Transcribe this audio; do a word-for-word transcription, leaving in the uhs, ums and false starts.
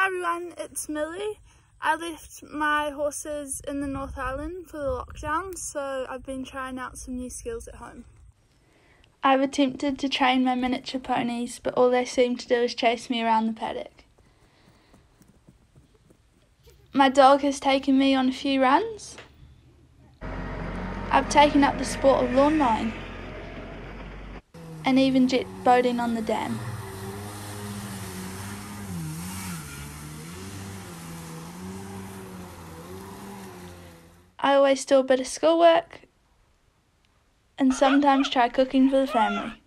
Hi everyone, it's Millie. I left my horses in the North Island for the lockdown, so I've been trying out some new skills at home. I've attempted to train my miniature ponies, but all they seem to do is chase me around the paddock. My dog has taken me on a few runs. I've taken up the sport of lawn mowing and even jet boating on the dam. I always do a bit of schoolwork and sometimes try cooking for the family.